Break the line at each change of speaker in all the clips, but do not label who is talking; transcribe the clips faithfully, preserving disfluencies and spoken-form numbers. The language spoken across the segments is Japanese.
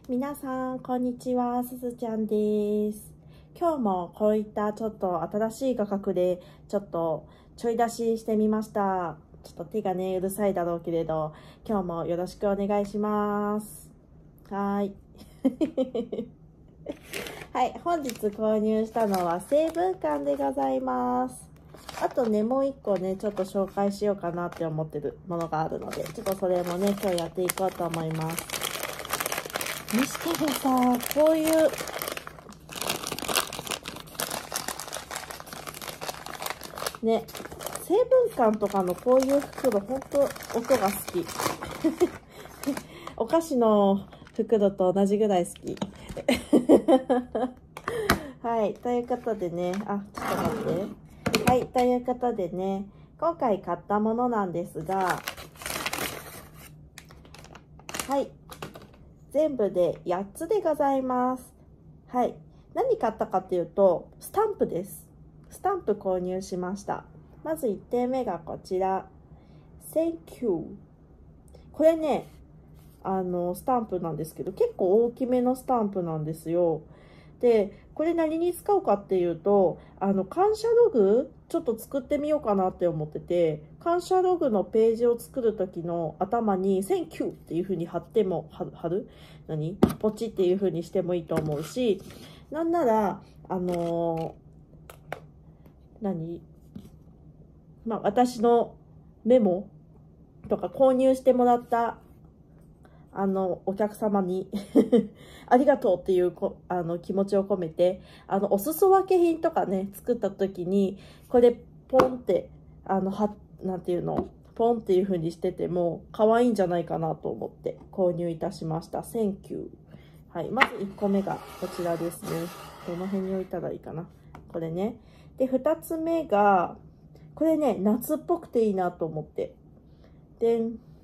皆さん、こんにちは。すずちゃんです。今日もこういったちょっと新しい画角でちょっとちょい出ししてみました。ちょっと手がね、うるさいだろうけれど、今日もよろしくお願いします。はーい。はい、本日購入したのは成分感でございます。あとね、もう一個ね、ちょっと紹介しようかなって思ってるものがあるので、ちょっとそれもね、今日やっていこうと思います。にしてもさ、こういう、ね、成分感とかのこういう袋、ほんと音が好き。お菓子の袋と同じぐらい好き。はい、ということでね、あ、ちょっと待って。はい、ということでね、今回買ったものなんですが、はい、全部でやっつでございます。はい、何買ったかっていうと、スタンプです。スタンプ購入しました。まずいってんめがこちら。Thank you。これね、あの、スタンプなんですけど、結構大きめのスタンプなんですよ。で、これ何に使うかっていうと、あの、感謝ログ、ちょっと作ってみようかなって思ってて、感謝ログのページを作るときの頭に Thank you っていう風に貼っても、貼る何ポチっていう風にしてもいいと思うし、なんなら、あのー、何まあ、私のメモとか購入してもらったあのお客様にありがとうっていうこあの気持ちを込めて、あのお裾分け品とかね作った時にこれポンってあのはなんていうのポンっていう風にしてても可愛いんじゃないかなと思って購入いたしました。Thank you。はい、まずいっこめがこちらですね。どの辺に置いたらいいかな。これね。でふたつめがこれね、夏っぽくていいなと思って。で、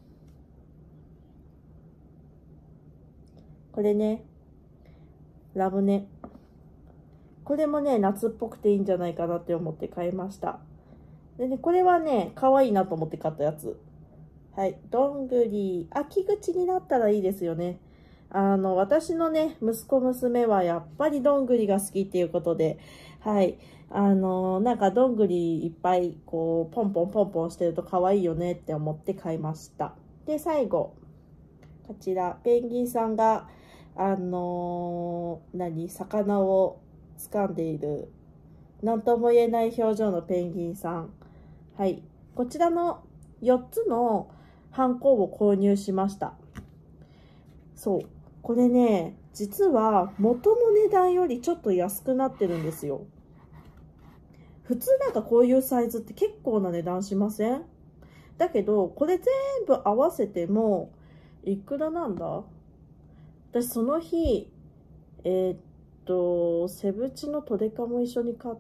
これね、ラムネ。これもね、夏っぽくていいんじゃないかなって思って買いました。でね、これはね、可愛いなと思って買ったやつ。はい、どんぐり。秋口になったらいいですよね。あの、私のね、息子娘はやっぱりどんぐりが好きっていうことで、はい。あの、なんかどんぐりいっぱい、こう、ポンポンポンポンしてると可愛いよねって思って買いました。で、最後。こちら、ペンギンさんが、あのー、何、魚を掴んでいる、なんとも言えない表情のペンギンさん。はい。こちらのよっつのハンコを購入しました。そう。これね、実は元の値段よりちょっと安くなってるんですよ。普通なんかこういうサイズって結構な値段しません？だけど、これ全部合わせても、いくらなんだ？私その日、えー、っと、セブチのトレカも一緒に買って、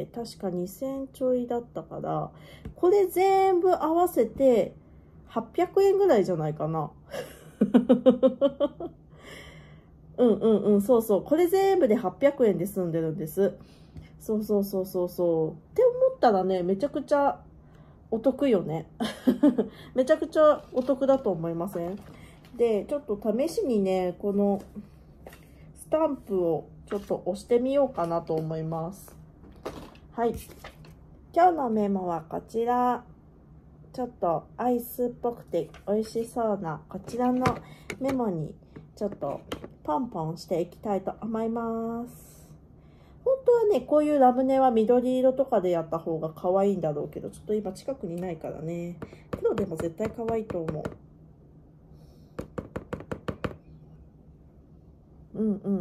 確かにせんちょいだったから、これ全部合わせてはっぴゃくえんぐらいじゃないかな。うんうんうん、そうそう。これ全部ではっぴゃくえんで済んでるんです。そうそうそうそうそう。って思ったらね、めちゃくちゃお得よね。めちゃくちゃお得だと思いません？で、ちょっと試しにね、このスタンプをちょっと押してみようかなと思います。はい。今日のメモはこちら。ちょっとアイスっぽくて美味しそうなこちらのメモにちょっとポンポンしていきたいと思います。本当はね、こういうラムネは緑色とかでやった方が可愛いんだろうけど、ちょっと今近くにないからね。黒でも絶対可愛いと思う。うんうん。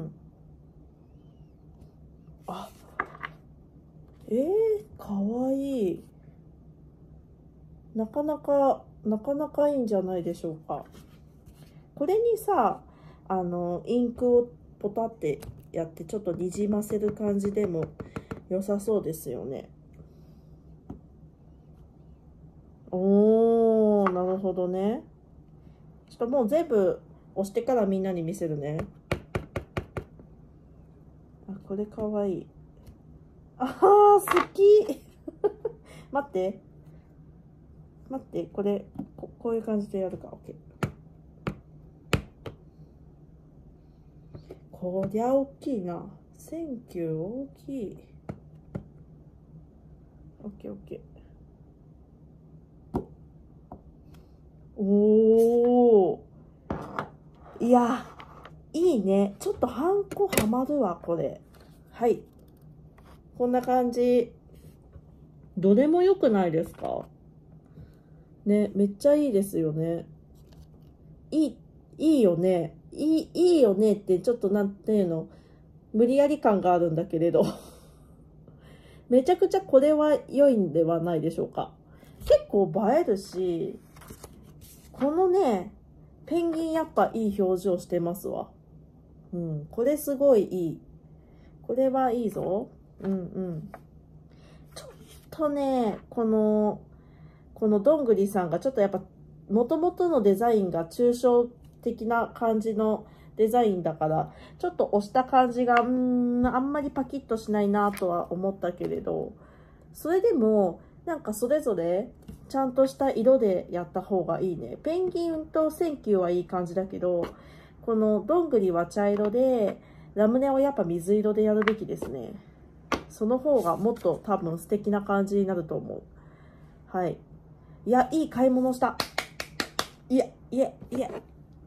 あ、えー、かわいい。なかなか、なかなかいいんじゃないでしょうか。これにさ、あの、インクをポタってやって、ちょっとにじませる感じでも良さそうですよね。おー、なるほどね。ちょっともう全部押してからみんなに見せるね。あ、これかわいい。あー、好き待って。待って、これこ、こういう感じでやるか。OK。 こりゃ大きいな。センキュー大きい。オッケーオッケー。おー。いや、いいね。ちょっとハンコはまるわ、これ。はい。こんな感じ。どれも良くないですかね、めっちゃいいですよね。いい、いいよね。いい、いいよねってちょっとなんていうの、無理やり感があるんだけれど。めちゃくちゃこれは良いんではないでしょうか。結構映えるし、このね、ペンギンやっぱいい表情してますわ。うん、これすごいいい。これはいいぞ。うんうん。ちょっとね、この、このどんぐりさんがちょっとやっぱ、もともとのデザインが抽象的な感じのデザインだから、ちょっと押した感じが、うーん、あんまりパキッとしないなとは思ったけれど、それでも、なんかそれぞれ、ちゃんとした色でやった方がいいね。ペンギンとセンキューはいい感じだけど、このどんぐりは茶色で、ラムネをやっぱ水色でやるべきですね。その方がもっと多分素敵な感じになると思う。はい。いや、いい買い物した。いや、いや、いや。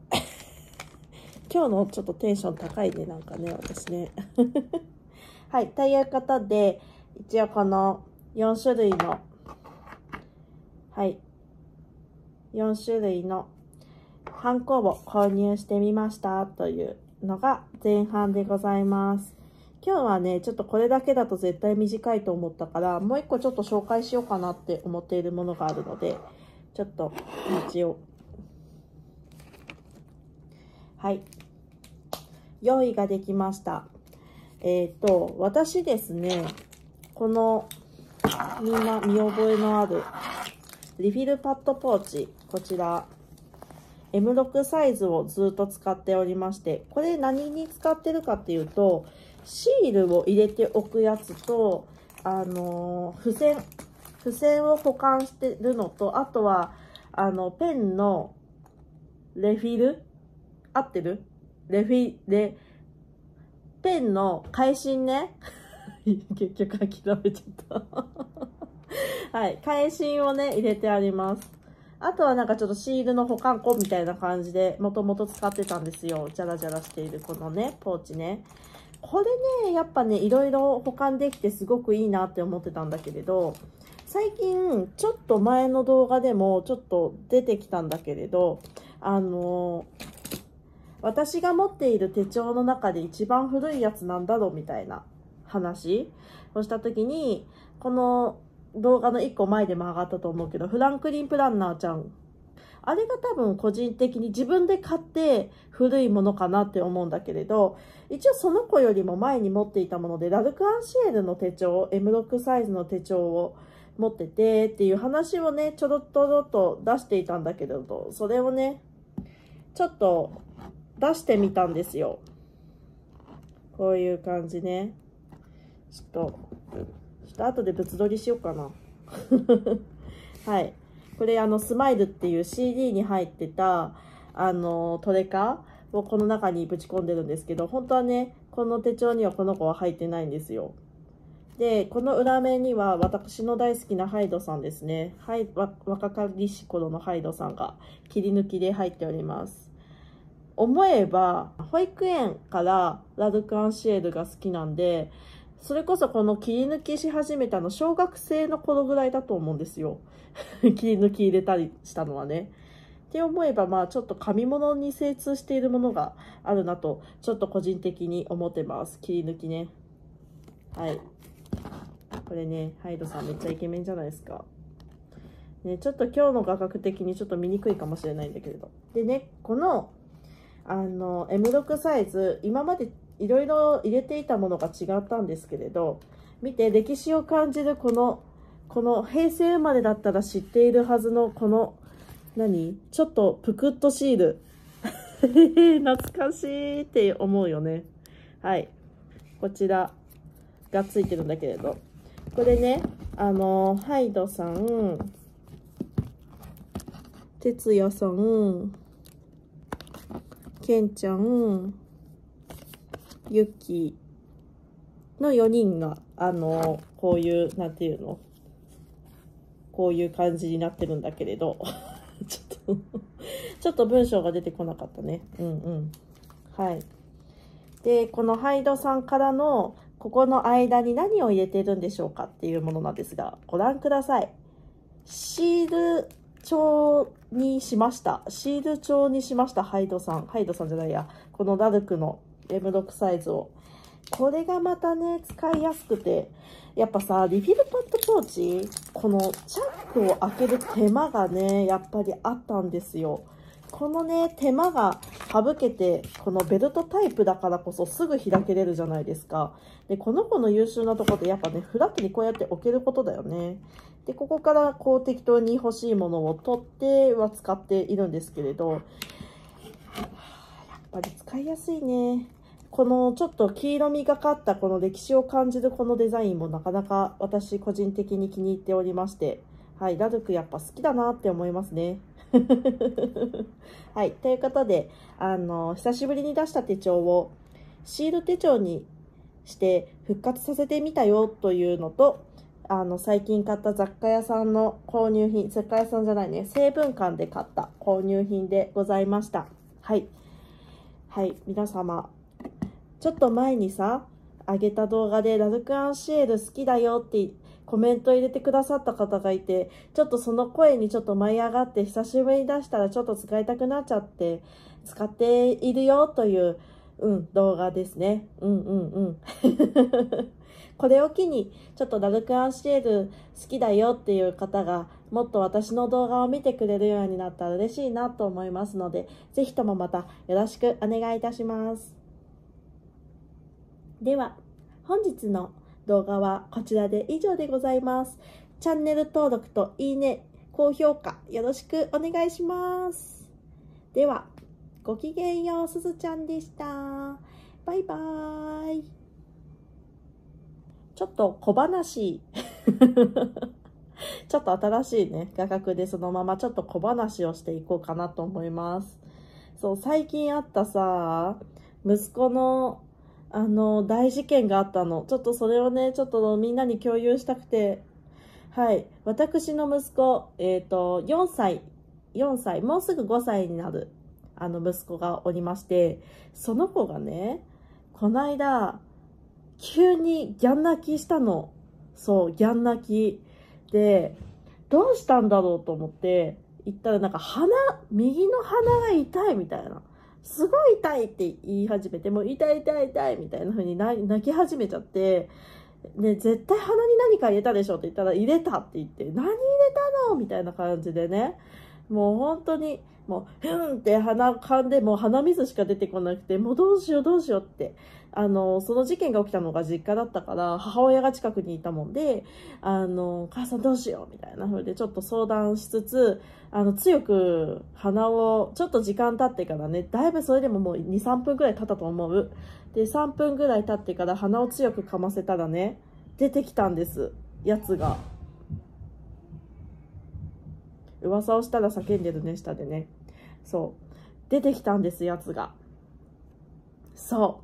今日のちょっとテンション高いね、なんかね、私ね。はい。ということで、一応このよん種類の、はい。よん種類のハンコを購入してみましたというのが前半でございます。今日はね、ちょっとこれだけだと絶対短いと思ったから、もう一個ちょっと紹介しようかなって思っているものがあるので、ちょっと一応。はい。用意ができました。えっと、私ですね、このみんな見覚えのあるリフィルパッドポーチ、こちら、エムろく サイズをずっと使っておりまして、これ何に使ってるかっていうと、シールを入れておくやつと、あの、付箋、付箋を保管してるのと、あとは、あの、ペンのレフィル合ってるレフィ、レ、ペンの返芯ね。結局諦めちゃった。はい。返芯をね、入れてあります。あとはなんかちょっとシールの保管庫みたいな感じで、もともと使ってたんですよ。ジャラジャラしているこのね、ポーチね。これね、やっぱね、いろいろ保管できてすごくいいなって思ってたんだけれど、最近、ちょっと前の動画でもちょっと出てきたんだけれど、あのー、私が持っている手帳の中で一番古いやつなんだろうみたいな話をしたときに、この動画のいっこまえでも上がったと思うけど、フランクリンプランナーちゃん。あれが多分個人的に自分で買って古いものかなって思うんだけれど、一応その子よりも前に持っていたもので、ラルクアンシエルの手帳、エムろく サイズの手帳を持っててっていう話をね、ちょろっとろっと出していたんだけれど、それをね、ちょっと出してみたんですよ。こういう感じね。ちょっと、ちょっと後で物撮りしようかな。はい。これあのスマイルっていう シーディー に入ってたあのトレカをこの中にぶち込んでるんですけど、本当はね、この手帳にはこの子は入ってないんですよ。で、この裏面には私の大好きなハイドさんですね。はい、若かりし頃のハイドさんが切り抜きで入っております。思えば、保育園からラルクアンシエルが好きなんで、それこそこの切り抜きし始めたの小学生の頃ぐらいだと思うんですよ。切り抜き入れたりしたのはね。って思えば、まあちょっと紙物に精通しているものがあるなと、ちょっと個人的に思ってます。切り抜きね。はい。これね、ハイドさんめっちゃイケメンじゃないですか。ね、ちょっと今日の画角的にちょっと見にくいかもしれないんだけれど。でね、この、あの、エムろく サイズ、今までいろいろ入れていたものが違ったんですけれど、見て、歴史を感じるこの、この平成生まれだったら知っているはずのこの、何ちょっとぷくっとシール。懐かしいって思うよね。はい。こちらがついてるんだけれど。これね、あの、ハイドさん、哲也さん、ケンちゃん、 ゆきのよにんが、あの、こういう、なんていうのこういう感じになってるんだけれど、ちょっと、ちょっと文章が出てこなかったね。うんうん。はい。で、このハイドさんからの、ここの間に何を入れてるんでしょうかっていうものなんですが、ご覧ください。シール帳にしました。シール帳にしました、ハイドさん。ハイドさんじゃないや。このラルクの エムろく サイズを。これがまたね、使いやすくて。やっぱさ、リフィルパッドポーチ、このチャックを開ける手間がね、やっぱりあったんですよ。このね、手間が省けて、このベルトタイプだからこそすぐ開けれるじゃないですか。で、この子の優秀なところでやっぱね、フラットにこうやって置けることだよね。で、ここからこう適当に欲しいものを取っては使っているんですけれど、やっぱり使いやすいね。このちょっと黄色みがかったこの歴史を感じるこのデザインもなかなか私個人的に気に入っておりまして、はい、ラルクやっぱ好きだなって思いますね。はい、ということで、あの、久しぶりに出した手帳をシール手帳にして復活させてみたよというのと、あの、最近買った雑貨屋さんの購入品、雑貨屋さんじゃないね、成分館で買った購入品でございました。はい。はい、皆様、ちょっと前にさ、上げた動画でラルクアンシエル好きだよってコメント入れてくださった方がいて、ちょっとその声にちょっと舞い上がって久しぶりに出したらちょっと使いたくなっちゃって使っているよという、うん、動画ですね。うんうんうん。これを機にちょっとラルクアンシエル好きだよっていう方がもっと私の動画を見てくれるようになったら嬉しいなと思いますので、ぜひともまたよろしくお願いいたします。では、本日の動画はこちらで以上でございます。チャンネル登録といいね、高評価よろしくお願いします。では、ごきげんよう、すずちゃんでした。バイバーイ。ちょっと小話。ちょっと新しいね、画角でそのままちょっと小話をしていこうかなと思います。そう、最近あったさ、息子のあの、大事件があったの。ちょっとそれをね、ちょっとみんなに共有したくて。はい。私の息子、えっと、よんさい、よんさい、もうすぐごさいになる、あの、息子がおりまして、その子がね、この間、急にギャン泣きしたの。そう、ギャン泣き。で、どうしたんだろうと思って、言ったらなんか鼻、右の鼻が痛いみたいな。すごい痛いって言い始めて、もう痛い痛い痛いみたいな風に泣き始めちゃって、ね、絶対鼻に何か入れたでしょって言ったら、入れたって言って、何入れたのみたいな感じでね、もう本当に、もう、ふんって鼻かんで、もう鼻水しか出てこなくて、もうどうしようどうしようって、あの、その事件が起きたのが実家だったから、母親が近くにいたもんで、あの、母さんどうしようみたいな風でちょっと相談しつつ、あの、強く鼻を、ちょっと時間経ってからね、だいぶそれでももうに、さんぷんくらい経ったと思う。で、さんぷんくらい経ってから鼻を強くかませたらね、出てきたんです、やつが。噂をしたら叫んでるね、下でね。そう。出てきたんです、やつが。そう。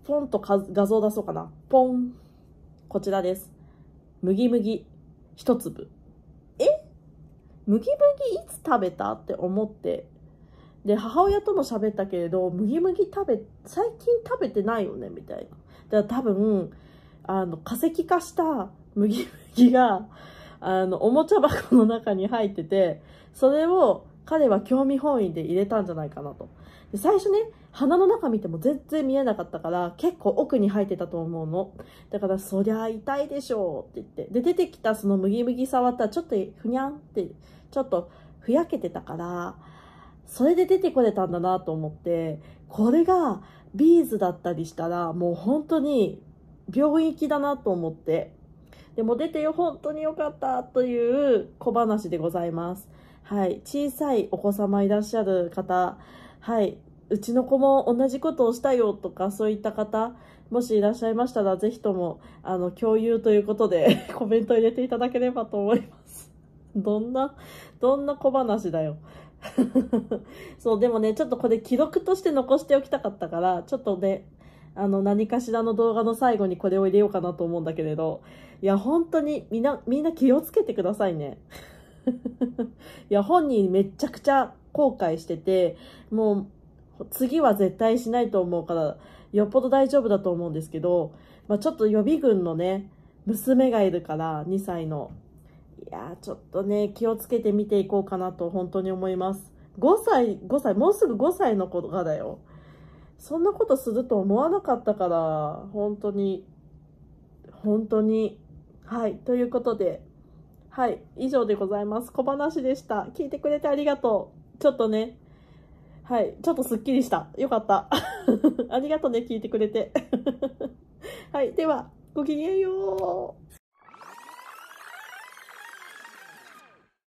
ポンと画像出そうかな。ポン。こちらです。麦麦一粒。え麦麦いつ食べたって思って。で、母親とも喋ったけれど、麦麦食べ、最近食べてないよね、みたいな。だから多分、あの、化石化した麦麦が、あの、おもちゃ箱の中に入ってて、それを彼は興味本位で入れたんじゃないかなと。で最初ね、鼻の中見ても全然見えなかったから、結構奥に入ってたと思うの。だから、そりゃ痛いでしょうって言って。で、出てきたその麦麦触ったら、ちょっとふにゃんって、ちょっとふやけてたから、それで出てこれたんだなと思って、これがビーズだったりしたら、もう本当に病院行きだなと思って。でも出てよ、本当によかったという小話でございます。はい。小さいお子様いらっしゃる方、はい。うちの子も同じことをしたよとか、そういった方、もしいらっしゃいましたら、ぜひとも、あの、共有ということで、コメント入れていただければと思います。どんな、どんな小話だよ。 そう、でもね、ちょっとこれ記録として残しておきたかったから、ちょっとね、あの、何かしらの動画の最後にこれを入れようかなと思うんだけれど、いや、本当にみんな、みんな気をつけてくださいね。いや、本人めちゃくちゃ後悔してて、もう、次は絶対しないと思うから、よっぽど大丈夫だと思うんですけど、まあ、ちょっと予備軍のね、娘がいるから、にさいの。いやー、ちょっとね、気をつけて見ていこうかなと本当に思います。ごさい、ごさい、もうすぐごさいの子がだよ。そんなことすると思わなかったから、本当に、本当に。はい、ということで、はい、以上でございます。小話でした。聞いてくれてありがとう。ちょっとね、はい、ちょっとすっきりした。よかった。ありがとうね、聞いてくれて。はい、では、ごきげんよう。